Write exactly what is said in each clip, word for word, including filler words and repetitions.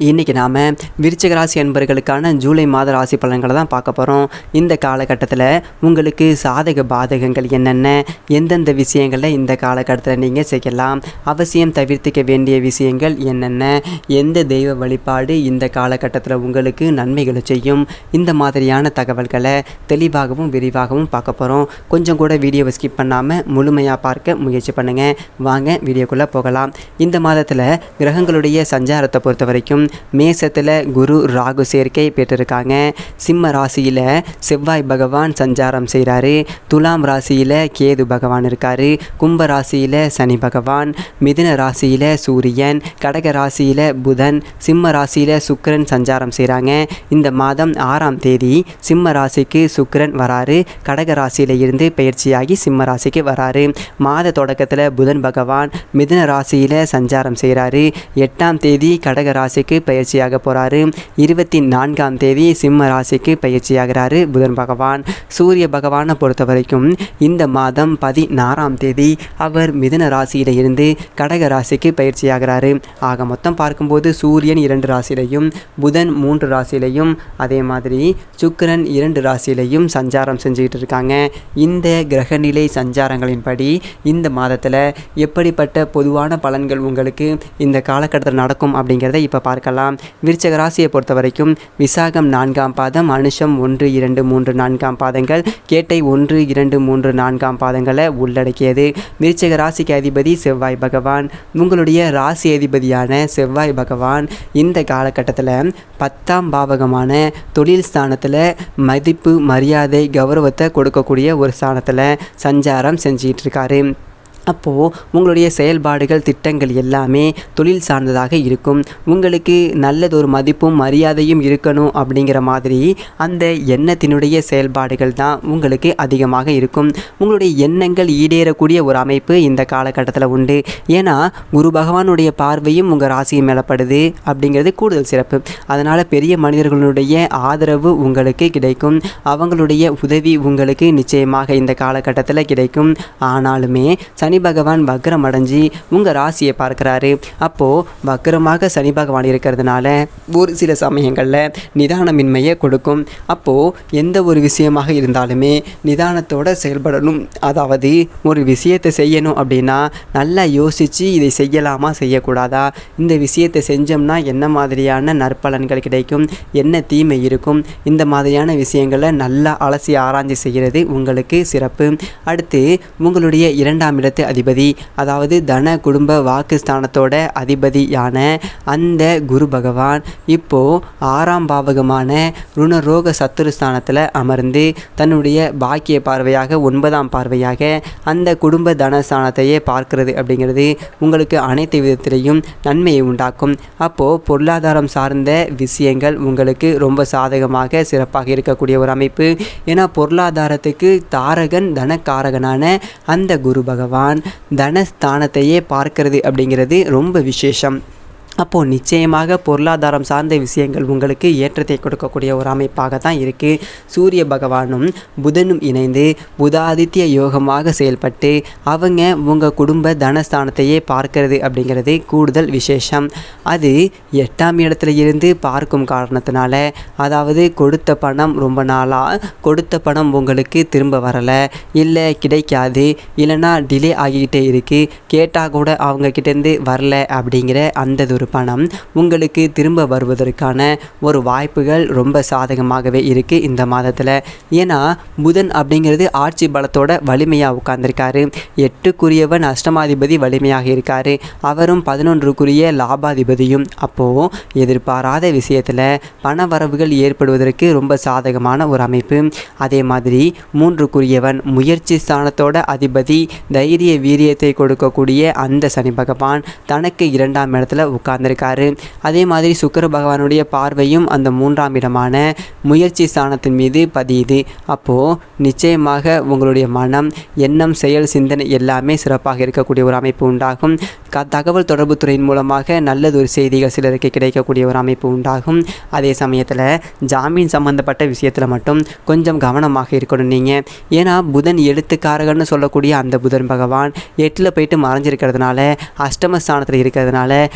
இன்றைக்கி நாம் விருச்சிக ராசி அன்பர்களுக்கான ஜூலை மாத ராசி பலன்களை தான் பார்க்க போகிறோம். இந்த காலகட்டத்தில் உங்களுக்கு சாதக பாதகங்கள் என்னென்ன, எந்தெந்த விஷயங்களில் இந்த காலகட்டத்தில் நீங்கள் செய்யலாம், அவசியம் தவிர்த்துக்க வேண்டிய விஷயங்கள் என்னென்ன, எந்த தெய்வ வழிபாடு இந்த காலகட்டத்தில் உங்களுக்கு நன்மைகளை செய்யும், இந்த மாதிரியான தகவல்களை தெளிவாகவும் விரிவாகவும் பார்க்க போகிறோம். கொஞ்சம் கூட வீடியோவை ஸ்கிப் பண்ணாமல் முழுமையாக பார்க்க முயற்சி பண்ணுங்கள். வாங்க வீடியோக்குள்ளே போகலாம். இந்த மாதத்தில் கிரகங்களுடைய சஞ்சாரத்தை பொறுத்த வரைக்கும் மேசத்தில் குரு ராகு சேர்க்கை பெற்றிருக்காங்க. சிம்ம ராசியில் செவ்வாய் பகவான் சஞ்சாரம் செய்கிறாரு. துலாம் ராசியில் கேது பகவான் இருக்கார். கும்ப ராசியில் சனி பகவான், மிதுன ராசியில் சூரியன், கடக ராசியில் புதன், சிம்ம ராசியில் சுக்கிரன் சஞ்சாரம் செய்கிறாங்க. இந்த மாதம் ஆறாம் தேதி சிம்ம ராசிக்கு சுக்கிரன் வராரு. கடக ராசியில் இருந்து பயிற்சியாகி சிம்ம ராசிக்கு வராரு. மாத தொடக்கத்தில் புதன் பகவான் மிதுன ராசியில் சஞ்சாரம் செய்கிறாரு. எட்டாம் தேதி கடக ராசிக்கு பயிற்சியாக போகிறாரு. இருபத்தி நான்காம் தேதி சிம்ம ராசிக்கு பயிற்சியாகிறாரு புதன் பகவான். சூரிய பகவானை பொறுத்த வரைக்கும் இந்த மாதம் பதினாறாம் தேதி அவர் மிதுன ராசியில் இருந்து கடக ராசிக்கு பயிற்சியாகிறாரு. ஆக மொத்தம் பார்க்கும்போது சூரியன் இரண்டு ராசியிலையும், புதன் மூன்று ராசியிலையும், அதே மாதிரி சுக்கிரன் இரண்டு ராசியிலையும் சஞ்சாரம் செஞ்சுக்கிட்டு இருக்காங்க. இந்த கிரகநிலை சஞ்சாரங்களின்படி இந்த மாதத்தில் எப்படிப்பட்ட பொதுவான பலன்கள் உங்களுக்கு இந்த காலகட்டத்தில் நடக்கும் அப்படிங்கிறத இப்போ பார்க்கலாம். விருச்சிக ராசியை பொறுத்த வரைக்கும் விசாகம் நான்காம் பாதம், அனுஷம் ஒன்று இரண்டு மூன்று நான்காம் பாதங்கள், கேட்டை ஒன்று இரண்டு மூன்று நான்காம் பாதங்களை உள்ளடக்கியது. விருச்சிக ராசிக்கு அதிபதி செவ்வாய் பகவான். உங்களுடைய ராசி அதிபதியான செவ்வாய் பகவான் இந்த காலகட்டத்தில் பத்தாம் பாவகமான தொழில் ஸ்தானத்தில் மதிப்பு, மரியாதை, கௌரவத்தை கொடுக்கக்கூடிய ஒரு ஸ்தானத்தில் சஞ்சாரம் செஞ்சிகிட்டு இருக்காரு. அப்போது உங்களுடைய செயல்பாடுகள், திட்டங்கள் எல்லாமே தொழில் சார்ந்ததாக இருக்கும். உங்களுக்கு நல்லதொரு மதிப்பும் மரியாதையும் இருக்கணும் அப்படிங்கிற மாதிரி அந்த எண்ணத்தினுடைய செயல்பாடுகள் தான் உங்களுக்கு அதிகமாக இருக்கும். உங்களுடைய எண்ணங்கள் ஈடேறக்கூடிய ஒரு அமைப்பு இந்த காலகட்டத்தில் உண்டு. ஏன்னா குரு பகவானுடைய பார்வையும் உங்கள் ராசியை மேலப்படுது அப்படிங்கிறது கூடுதல் சிறப்பு. அதனால் பெரிய மனிதர்களுடைய ஆதரவு உங்களுக்கு கிடைக்கும். அவங்களுடைய உதவி உங்களுக்கு நிச்சயமாக இந்த காலகட்டத்தில் கிடைக்கும். ஆனாலுமே சனி பகவான் வக்ரம் அடைஞ்சி உங்கள் ராசியை பார்க்குறாரு. அப்போது வக்ரமாக சனி பகவான் இருக்கிறதுனால ஒரு சில சமயங்களில் நிதானமின்மையை கொடுக்கும். அப்போது எந்த ஒரு விஷயமாக இருந்தாலுமே நிதானத்தோடு செயல்படணும். அதாவது ஒரு விஷயத்தை செய்யணும் அப்படின்னா நல்லா யோசித்து இதை செய்யலாமா செய்யக்கூடாதா, இந்த விஷயத்தை செஞ்சோம்னா என்ன மாதிரியான நற்பலன்கள் கிடைக்கும், என்ன தீமை இருக்கும், இந்த மாதிரியான விஷயங்களை நல்லா அலசி ஆராய்ச்சி செய்கிறது உங்களுக்கு சிறப்பு. அடுத்து உங்களுடைய இரண்டாம் இடத்தை அதிபதி, அதாவது தன குடும்ப வாக்குஸ்தானத்தோட அதிபதியான அந்த குரு பகவான் இப்போ ஆறாம் பாவகமான ருணரோக சத்துருஸ்தானத்தில் அமர்ந்து தன்னுடைய பாக்கிய பார்வையாக, ஒன்பதாம் பார்வையாக அந்த குடும்ப தனஸ்தானத்தையே பார்க்கிறது அப்படிங்கிறது உங்களுக்கு அனைத்து விதத்திலையும் நன்மையை உண்டாக்கும். அப்போது பொருளாதாரம் சார்ந்த விஷயங்கள் உங்களுக்கு ரொம்ப சாதகமாக சிறப்பாக இருக்கக்கூடிய ஒரு அமைப்பு. ஏன்னா பொருளாதாரத்துக்கு தாரகன் தனக்காரகனான அந்த குரு பகவான் தனஸ்தானத்தையே பார்க்கிறது அப்படிங்கிறது ரொம்ப விசேஷம். அப்போது நிச்சயமாக பொருளாதாரம் சார்ந்த விஷயங்கள் உங்களுக்கு ஏற்றத்தை கொடுக்கக்கூடிய ஒரு அமைப்பாக தான் இருக்குது. சூரிய பகவானும் புதனும் இணைந்து புதாதித்ய யோகமாக செயல்பட்டு அவங்க உங்கள் குடும்ப தனஸ்தானத்தையே பார்க்கிறது அப்படிங்கிறது கூடுதல் விசேஷம். அது எட்டாம் இடத்துல இருந்து பார்க்கும் காரணத்தினால, அதாவது கொடுத்த பணம் ரொம்ப நாளாக கொடுத்த பணம் உங்களுக்கு திரும்ப வரலை, இல்லை கிடைக்காது, இல்லைனா டிலே ஆகிக்கிட்டே இருக்குது, கேட்டால் கூட அவங்கக்கிட்டேருந்து வரல அப்படிங்கிற அந்த ஒரு பணம் உங்களுக்கு திரும்ப வருவதற்கான ஒரு வாய்ப்புகள் ரொம்ப சாதகமாகவே இருக்குது இந்த மாதத்தில். ஏன்னா புதன் அப்படிங்கிறது ஆட்சி பலத்தோட வலிமையாக உட்கார்ந்துருக்காரு. எட்டுக்குரியவன் அஷ்டமாதிபதி வலிமையாக இருக்கார். அவரும் பதினொன்றுக்குரிய லாபாதிபதியும். அப்போது எதிர்பாராத விஷயத்தில் பண வரவுகள் ஏற்படுவதற்கு ரொம்ப சாதகமான ஒரு அமைப்பு. அதே மாதிரி மூன்றுக்குரியவன் முயற்சி ஸ்தானத்தோட அதிபதி, தைரிய வீரியத்தை கொடுக்கக்கூடிய அந்த சனி பகவான் தனக்கு இரண்டாம் இடத்துல உட்கார்ந்து உட்கார்ந்திருக்காரு. அதே மாதிரி சுக்கிர பகவானுடைய பார்வையும் அந்த மூன்றாம் இடமான முயற்சி ஸ்தானத்தின் மீது பதியுது. அப்போது நிச்சயமாக உங்களுடைய மனம், எண்ணம், செயல், சிந்தனை எல்லாமே சிறப்பாக இருக்கக்கூடிய ஒரு அமைப்பு உண்டாகும். க தகவல் தொடர்பு துறையின் மூலமாக நல்லதொரு செய்திகள் சிலருக்கு கிடைக்கக்கூடிய ஒரு அமைப்பு உண்டாகும். அதே சமயத்தில் ஜாமீன் சம்பந்தப்பட்ட விஷயத்தில் மட்டும் கொஞ்சம் கவனமாக இருக்கணும் நீங்கள். ஏன்னா புதன் எழுத்துக்காரகன்னு சொல்லக்கூடிய அந்த புதன் பகவான் எட்டில் போயிட்டு மறைஞ்சிருக்கிறதுனால, அஷ்டமஸ்தானத்தில் இருக்கிறதுனால கையெழுத்து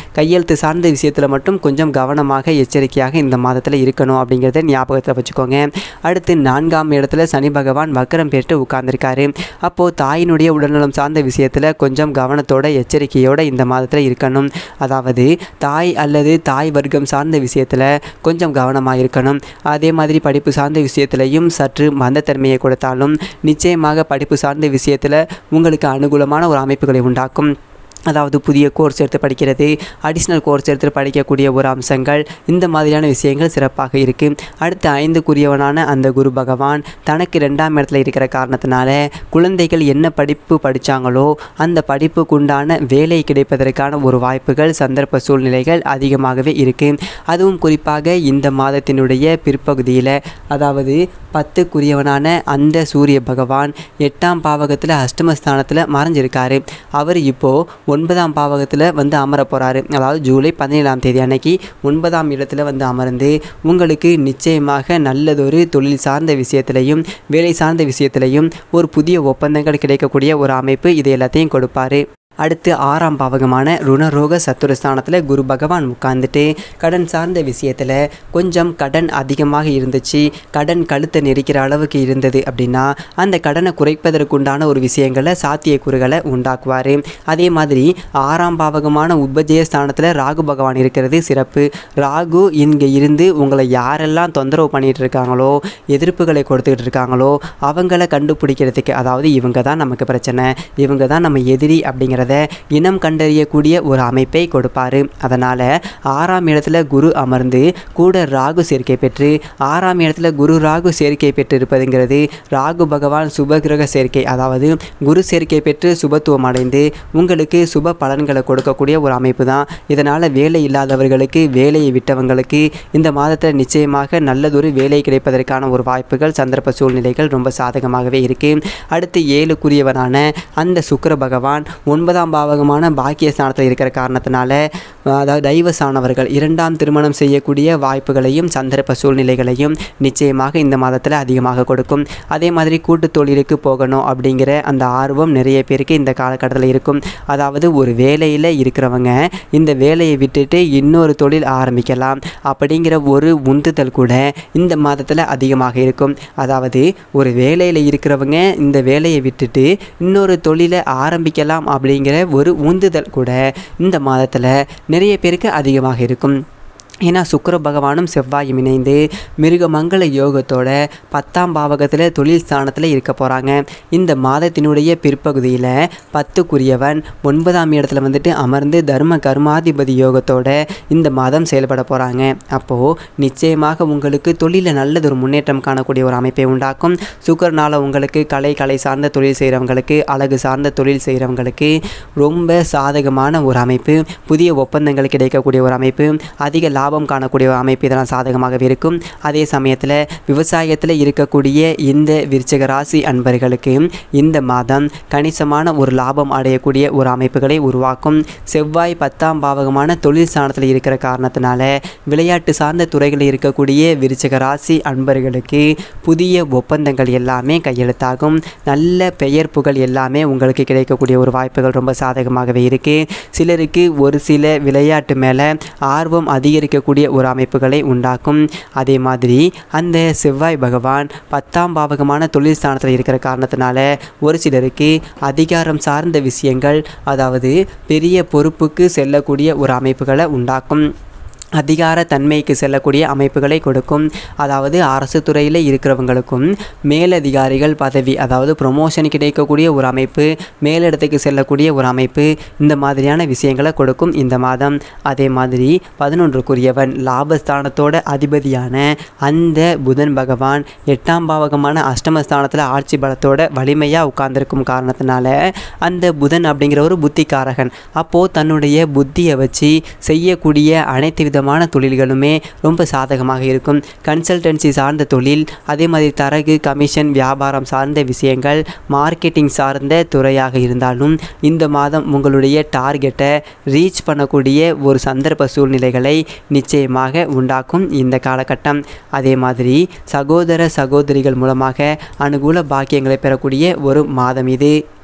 ஹெல்த் சார்ந்த விஷயத்தில் மட்டும் கொஞ்சம் கவனமாக எச்சரிக்கையாக இந்த மாதத்தில் இருக்கணும் அப்படிங்கிறத ஞாபகத்தில் வச்சுக்கோங்க. அடுத்து நான்காம் இடத்துல சனி பகவான் வக்கரம் பெற்று உட்கார்ந்துருக்காரு. அப்போது தாயினுடைய உடல்நலம் சார்ந்த விஷயத்தில் கொஞ்சம் கவனத்தோட எச்சரிக்கையோடு இந்த மாதத்தில் இருக்கணும். அதாவது தாய் அல்லது தாய் வர்க்கம் சார்ந்த விஷயத்தில் கொஞ்சம் கவனமாக இருக்கணும். அதே மாதிரி படிப்பு சார்ந்த விஷயத்திலையும் சற்று மந்தத்தன்மையை கொடுத்தாலும் நிச்சயமாக படிப்பு சார்ந்த விஷயத்தில் உங்களுக்கு அனுகூலமான ஒரு அமைப்புகளை உண்டாக்கும். அதாவது புதிய கோர்ஸ் எடுத்து படிக்கிறது, அடிஷ்னல் கோர்ஸ் எடுத்து படிக்கக்கூடிய ஒரு அம்சங்கள், இந்த மாதிரியான விஷயங்கள் சிறப்பாக இருக்குது. அடுத்து ஐந்துக்குரியவனான அந்த குரு பகவான் தனக்கு ரெண்டாம் இடத்துல இருக்கிற காரணத்தினால குழந்தைகள் என்ன படிப்பு படித்தாங்களோ அந்த படிப்புக்கு உண்டான வேலை கிடைப்பதற்கான ஒரு வாய்ப்புகள், சந்தர்ப்ப சூழ்நிலைகள் அதிகமாகவே இருக்குது. அதுவும் குறிப்பாக இந்த மாதத்தினுடைய பிற்பகுதியில், அதாவது பத்துக்குரியவனான அந்த சூரிய பகவான் எட்டாம் பாவகத்தில் அஷ்டமஸ்தானத்தில் மறைஞ்சிருக்காரு. அவர் இப்போது ஒன்பதாம் பாவகத்தில் வந்து அமர போகிறாரு. அதாவது ஜூலை பதினேழாம் தேதி அன்னைக்கு ஒன்பதாம் இடத்துல வந்து அமர்ந்து உங்களுக்கு நிச்சயமாக நல்லதொரு தொழில் சார்ந்த விஷயத்திலையும் வேலை சார்ந்த விஷயத்திலையும் ஒரு புதிய ஒப்பந்தங்கள் கிடைக்கக்கூடிய ஒரு அமைப்பு, இது எல்லாத்தையும் கொடுப்பார். அடுத்து ஆறாம் பாவகமான ருணரோக சத்துருஸ்தானத்தில் குரு பகவான் உட்கார்ந்துட்டு கடன் சார்ந்த விஷயத்தில் கொஞ்சம் கடன் அதிகமாக இருந்துச்சு, கடன் கழுத்தை நெரிக்கிற அளவுக்கு இருந்தது அப்படின்னா அந்த கடனை குறைப்பதற்குண்டான ஒரு விஷயங்களை சாத்தியக்கூறுகளை உண்டாக்குவார். அதே மாதிரி ஆறாம் பாவகமான உபஜய ஸ்தானத்தில் ராகு பகவான் இருக்கிறது சிறப்பு. ராகு இங்கே இருந்து உங்களை யாரெல்லாம் தொந்தரவு பண்ணிகிட்டு இருக்காங்களோ, எதிர்ப்புகளை கொடுத்துக்கிட்டு இருக்காங்களோ அவங்கள கண்டுபிடிக்கிறதுக்கு, அதாவது இவங்க தான் நமக்கு பிரச்சனை, இவங்க தான் நம்ம எதிரி அப்படிங்கிற இனம் கண்டறியக்கூடிய ஒரு அமைப்பை கொடுப்பாரு. அதனால ஆறாம் இடத்துல குரு அமர்ந்து கூட ராகு சேர்க்கை பெற்று, ஆறாம் இடத்துல குரு ராகு சேர்க்கை பெற்று இருப்பதுங்கிறது ராகு பகவான் சுபகிரக சேர்க்கை, அதாவது குரு சேர்க்கை பெற்று சுபத்துவம் அடைந்து உங்களுக்கு சுப பலன்களை கொடுக்கக்கூடிய ஒரு அமைப்பு தான். இதனால் வேலை இல்லாதவர்களுக்கு, வேலையை விட்டவங்களுக்கு இந்த மாதத்தில் நிச்சயமாக நல்லதொரு வேலை கிடைப்பதற்கான ஒரு வாய்ப்புகள், சந்தர்ப்ப சூழ்நிலைகள் ரொம்ப சாதகமாகவே இருக்கு. அடுத்து ஏழுக்குரியவனான அந்த சுக்கிர பகவான் ஒன்பதாம் பாவகமான பாக்கியஸ்தானத்தில் இருக்கிற காரணத்தினால, அதாவது டைவர்ஸ் ஆனவர்கள் இரண்டாம் திருமணம் செய்யக்கூடிய வாய்ப்புகளையும் சந்தர்ப்ப சூழ்நிலைகளையும் நிச்சயமாக இந்த மாதத்தில் அதிகமாக கொடுக்கும். அதே மாதிரி கூட்டு தொழிலுக்கு போகணும் அப்படிங்கிற அந்த ஆர்வம் நிறைய பேருக்கு இந்த காலகட்டத்தில் இருக்கும். அதாவது ஒரு வேலையில் இருக்கிறவங்க இந்த வேலையை விட்டுட்டு இன்னொரு தொழில் ஆரம்பிக்கலாம் அப்படிங்கிற ஒரு உந்துதல் கூட இந்த மாதத்தில் அதிகமாக இருக்கும். அதாவது ஒரு வேலையில் இருக்கிறவங்க இந்த வேலையை விட்டுட்டு இன்னொரு தொழிலை ஆரம்பிக்கலாம் அப்படிங்கிற ஒரு உந்துதல் கூட இந்த மாதத்தில் நிறைய பேருக்கு அதிகமாக இருக்கும். ஏன்னா சுக்கிர பகவானும் செவ்வாயும் இணைந்து மிருகமங்கல யோகத்தோட பத்தாம் பாவகத்தில் தொழில் ஸ்தானத்தில் இருக்க போகிறாங்க. இந்த மாதத்தினுடைய பிற்பகுதியில் பத்துக்குரியவன் ஒன்பதாம் இடத்துல வந்துட்டு அமர்ந்து தர்ம கர்மாதிபதி யோகத்தோட இந்த மாதம் செயல்பட போகிறாங்க. அப்போது நிச்சயமாக உங்களுக்கு தொழிலில் நல்லதொரு முன்னேற்றம் காணக்கூடிய ஒரு அமைப்பை உண்டாக்கும். சுக்கரனால் உங்களுக்கு கலை கலை சார்ந்த தொழில் செய்கிறவங்களுக்கு, அழகு சார்ந்த தொழில் செய்கிறவங்களுக்கு ரொம்ப சாதகமான ஒரு அமைப்பு, புதிய ஒப்பந்தங்கள் கிடைக்கக்கூடிய ஒரு அமைப்பு, அதிக லாபம் காணக்கூடிய ஒரு அமைப்பு, இதெல்லாம் சாதகமாகவே இருக்கும். அதே சமயத்தில் விவசாயத்தில் இருக்கக்கூடிய இந்த விருச்சிக ராசி அன்பர்களுக்கு இந்த மாதம் கணிசமான ஒரு லாபம் அடையக்கூடிய ஒரு அமைப்புகளை உருவாக்கும். செவ்வாய் பத்தாம் பாவகமான தொழில் ஸ்தானத்தில் இருக்கிற காரணத்தினால விளையாட்டு சார்ந்த துறைகளில் இருக்கக்கூடிய விருச்சிக ராசி அன்பர்களுக்கு புதிய ஒப்பந்தங்கள் எல்லாமே கையெழுத்தாகும். நல்ல பெயர் புகழ் எல்லாமே உங்களுக்கு கிடைக்கக்கூடிய ஒரு வாய்ப்புகள் ரொம்ப சாதகமாகவே இருக்குது. சிலருக்கு ஒரு சில விளையாட்டு மேலே ஆர்வம் அதிகரிக்க கூடிய ஒரு அமைப்புகளை உண்டாக்கும். அதே மாதிரி அந்த செவ்வாய் பகவான் பத்தாம் பாவகமான தொழில் ஸ்தானத்தில் இருக்கிற காரணத்தினால ஒரு சிலருக்கு அதிகாரம் சார்ந்த விஷயங்கள், அதாவது பெரிய பொறுப்புக்கு செல்லக்கூடிய ஒரு அமைப்புகளை உண்டாக்கும். அதிகார தன்மைக்கு செல்லக்கூடிய அமைப்புகளை கொடுக்கும். அதாவது அரசு துறையில் இருக்கிறவங்களுக்கும் மேலதிகாரிகள் பதவி, அதாவது ப்ரொமோஷன் கிடைக்கக்கூடிய ஒரு அமைப்பு, மேலிடத்துக்கு செல்லக்கூடிய ஒரு அமைப்பு, இந்த மாதிரியான விஷயங்களை கொடுக்கும் இந்த மாதம். அதே மாதிரி பதினொன்றுக்குரியவன் லாபஸ்தானத்தோட அதிபதியான அந்த புதன் பகவான் எட்டாம் பாவகமான அஷ்டமஸ்தானத்தில் ஆட்சி பலத்தோட வலிமையாக உட்கார்ந்துருக்கும் காரணத்தினால அந்த புதன் அப்படிங்கிற ஒரு புத்திகாரகன். அப்போது தன்னுடைய புத்தியை வச்சு செய்யக்கூடிய அனைத்து விதமான தொழில்களுமே ரொம்ப சாதகமாக இருக்கும். கன்சல்டன்சி சார்ந்த தொழில், அதே மாதிரி தரகு, கமிஷன், வியாபாரம் சார்ந்த விஷயங்கள், மார்க்கெட்டிங் சார்ந்த துறையாக இருந்தாலும் இந்த மாதம் உங்களுடைய டார்கெட்டை ரீச் பண்ணக்கூடிய ஒரு சந்தர்ப்ப சூழ்நிலைகளை நிச்சயமாக உண்டாக்கும் இந்த காலகட்டம். அதே மாதிரி சகோதர சகோதரிகள் மூலமாக அனுகூல பாக்கியங்களை பெறக்கூடிய ஒரு மாதம் இது.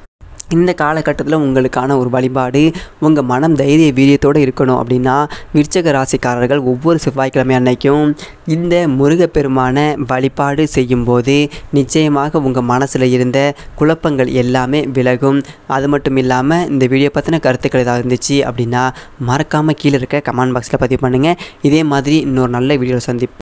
இந்த காலகட்டத்தில் உங்களுக்கான ஒரு வழிபாடு, உங்கள் மனம் தைரிய வீரியத்தோடு இருக்கணும் அப்படின்னா விருச்சிக ராசிக்காரர்கள் ஒவ்வொரு செவ்வாய்க்கிழமை அன்னைக்கும் இந்த முருகப்பெருமான வழிபாடு செய்யும்போது நிச்சயமாக உங்கள் மனசில் இருந்த குழப்பங்கள் எல்லாமே விலகும். அது மட்டும் இல்லாமல் இந்த வீடியோ பற்றின கருத்துக்கள் ஏதாவது இருந்துச்சு அப்படின்னா மறக்காமல் கீழே இருக்க கமெண்ட் பாக்ஸில் பதிவு பண்ணுங்கள். இதே மாதிரி இன்னொரு நல்ல வீடியோவில் சந்திப்போம்.